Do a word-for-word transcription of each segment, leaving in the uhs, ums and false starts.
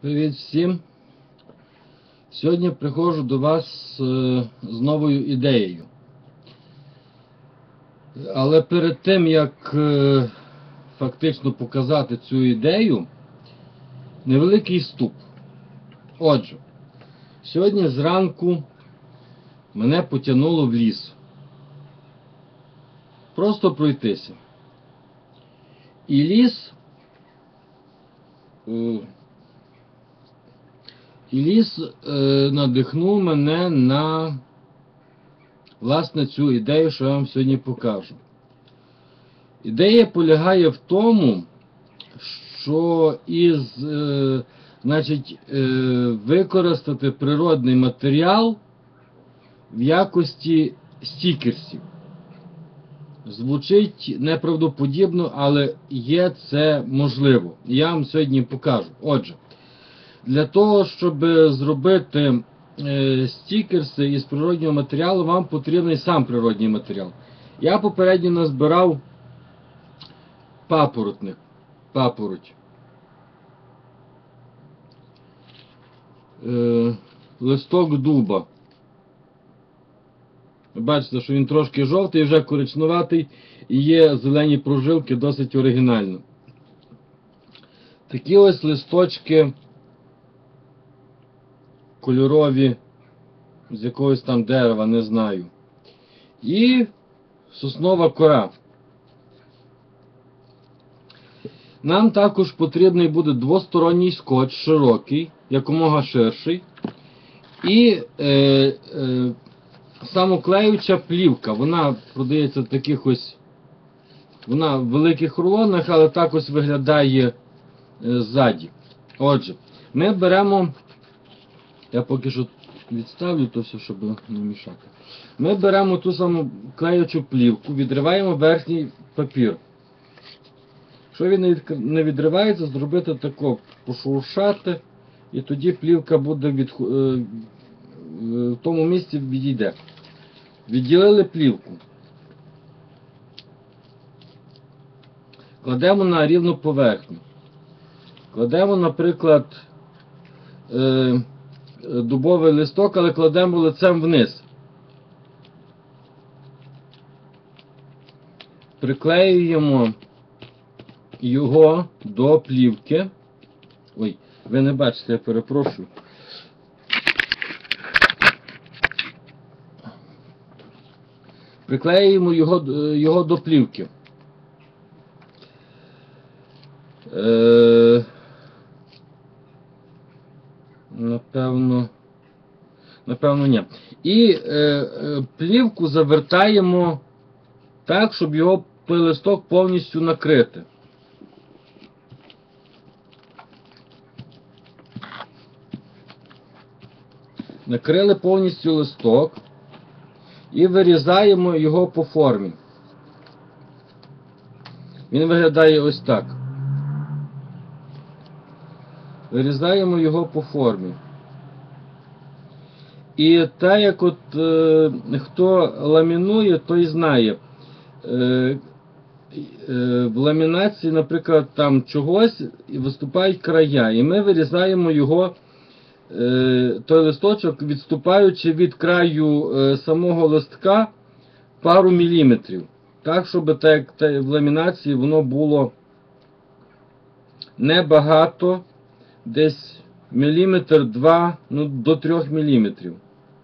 Привіт всім! Сьогодні приходжу до вас е, з новою ідеєю. Але перед тим, як е, фактично показати цю ідею, невеликий вступ. Отже, сьогодні зранку мене потягнуло в ліс. Просто пройтися. І ліс... Е, І ліс е, надихнув мене на, власне, цю ідею, що я вам сьогодні покажу. Ідея полягає в тому, що із, е, значить, е, використати природний матеріал в якості стікерсів. Звучить неправдоподібно, але є це можливо. Я вам сьогодні покажу. Отже, для того, щоб зробити е, стікерси із природнього матеріалу, вам потрібний сам природний матеріал. Я попередньо назбирав папоротник, папороть. Е, листок дуба. Бачите, що він трошки жовтий, вже коричнуватий, і є зелені прожилки, досить оригінально. Такі ось листочки кольорові, з якогось там дерева, не знаю. І соснова кора. Нам також потрібний буде двосторонній скотч, широкий, якомога ширший. І е, е, самоклеюча плівка. Вона продається в таких ось, вона в великих рулонах, але так ось виглядає е, ззаді. Отже, ми беремо, я поки що відставлю то все, щоб не мішати. Ми беремо ту саму клеючу плівку, відриваємо верхній папір. Якщо він не відривається, зробити тако, пошуршати, і тоді плівка буде від, в тому місці відійде. Відділили плівку. Кладемо на рівну поверхню. Кладемо, наприклад, дубовий листок, але кладемо лицем вниз. Приклеюємо його до плівки. Ой, ви не бачите, я перепрошую. Приклеюємо його, його до плівки. Е, напевно, напевно, ні. І е, е, плівку завертаємо так, щоб його листок повністю накрити. Накрили повністю листок і вирізаємо його по формі. Він виглядає ось так. Вирізаємо його по формі. І так як от е, хто ламінує, той знає. Е, е, в ламінації, наприклад, там чогось виступають края. І ми вирізаємо його, е, той листочок, відступаючи від краю е, самого листка пару міліметрів. Так, щоб так, так, в ламінації воно було небагато, десь міліметр-два, ну, до трьох міліметрів.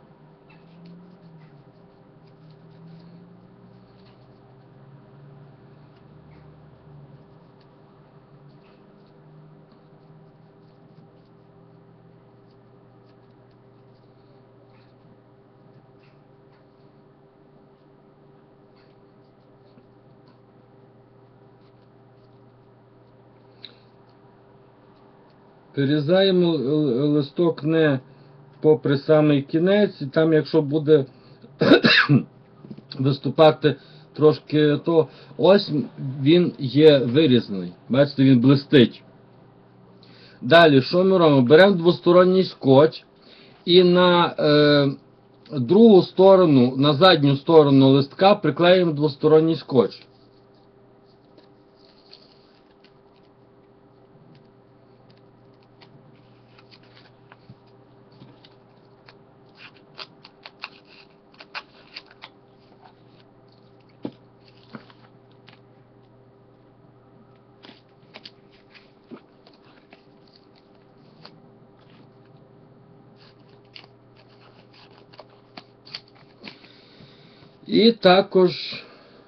Вирізаємо листок не попри самий кінець, і там, якщо буде виступати трошки, то ось він є вирізаний. Бачите, він блистить. Далі, що ми робимо? Беремо двосторонній скотч і на е, другу сторону, на задню сторону листка приклеїмо двосторонній скотч. І також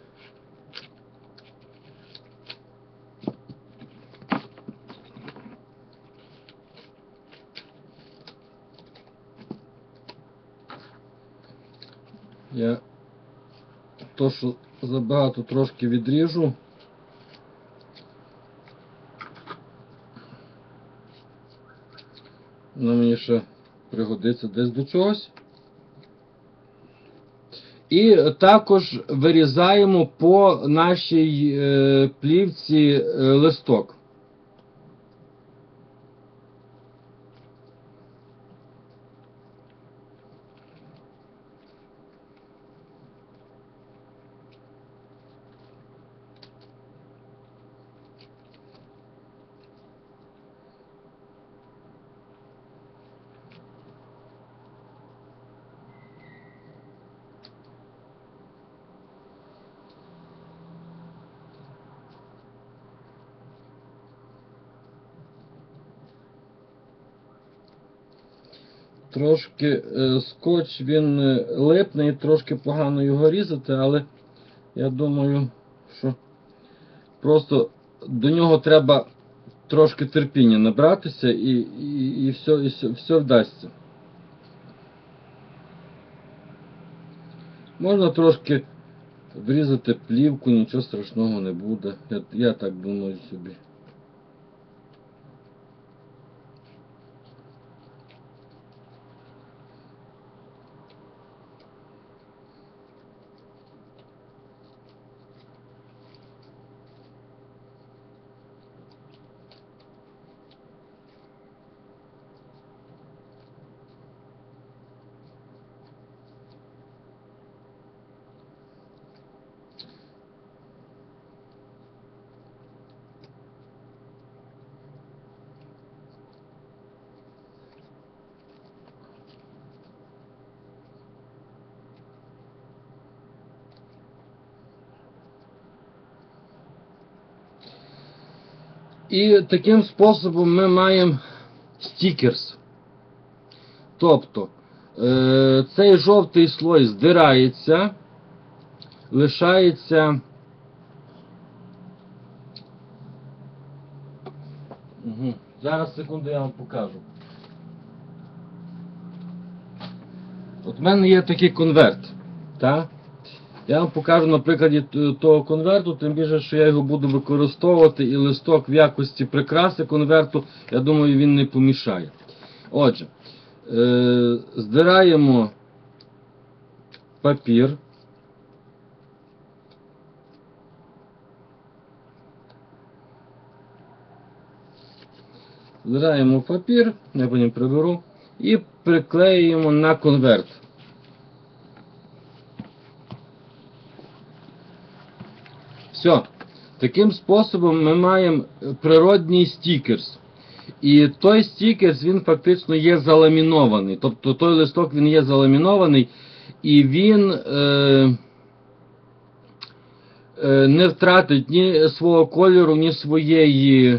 я то, що забагато, трошки відріжу. Воно мені ще пригодиться десь до чогось. І також вирізаємо по нашій е, плівці е, листок. Трошки е, скотч, він е, липне і трошки погано його різати, але я думаю, що просто до нього треба трошки терпіння набратися і, і, і, все, і все, все вдасться. Можна трошки врізати плівку, нічого страшного не буде. Я, я так думаю собі. І таким способом ми маємо стікерс. Тобто е, цей жовтий слой здирається, лишається угу. Зараз, секунду, я вам покажу. От в мене є такий конверт. Так? Я вам покажу на прикладі того конверту, тим більше, що я його буду використовувати, і листок в якості прикраси конверту, я думаю, він не помішає. Отже, е здираємо папір. Здираємо папір, я потім приберу, і приклеюємо на конверт. Все. Таким способом ми маємо природній стікерс. І той стікерс, він фактично є заламінований. Тобто той листок, він є заламінований, і він е, е, не втратить ні свого кольору, ні своєї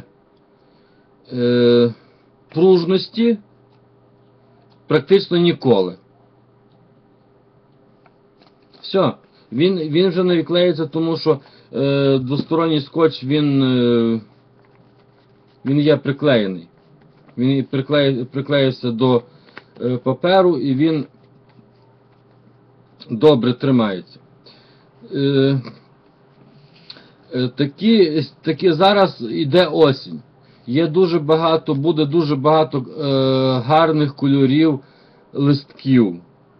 е, пружності практично ніколи. Все. Він, він вже не відклеїться, тому що е, двосторонній скотч, він, е, він є приклеєний. Він приклеє, приклеївся до е, паперу, і він добре тримається. Е, е, такі, такі зараз йде осінь. Є дуже багато, буде дуже багато е, гарних кольорів листків.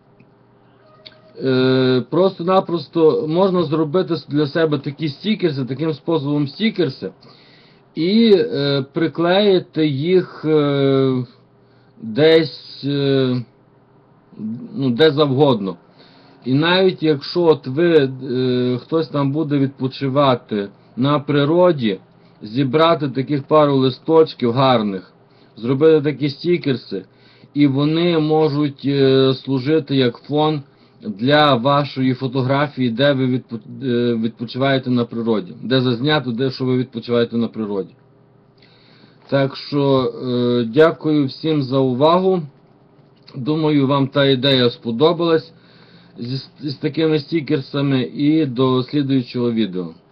Е, просто-напросто можна зробити для себе такі стікерси, таким способом стікерси, і е, приклеїти їх е, десь, е, ну, де завгодно. І навіть якщо от ви, е, хтось там буде відпочивати на природі, зібрати таких пару листочків гарних, зробити такі стікерси, і вони можуть е, служити як фон для вашої фотографії, де ви відпочиваєте на природі. Де зазнято, де що ви відпочиваєте на природі. Так що, е, дякую всім за увагу. Думаю, вам та ідея сподобалась. з, з такими стікерсами і до слідуючого відео.